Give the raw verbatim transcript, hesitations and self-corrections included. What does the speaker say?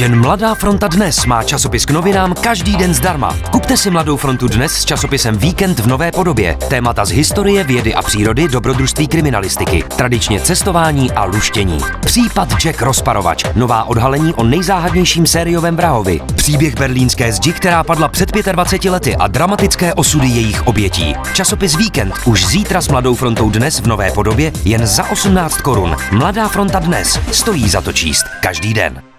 Jen Mladá fronta Dnes má časopis k novinám každý den zdarma. Kupte si Mladou frontu Dnes s časopisem Víkend v nové podobě. Témata z historie, vědy a přírody, dobrodružství, kriminalistiky, tradičně cestování a luštění. Případ Jack Rozparovač, nová odhalení o nejzáhadnějším sériovém vrahovi. Příběh berlínské zdi, která padla před dvaceti pěti lety a dramatické osudy jejich obětí. Časopis Víkend už zítra s Mladou frontou Dnes v nové podobě jen za osmnáct korun. Mladá fronta Dnes stojí za to číst každý den.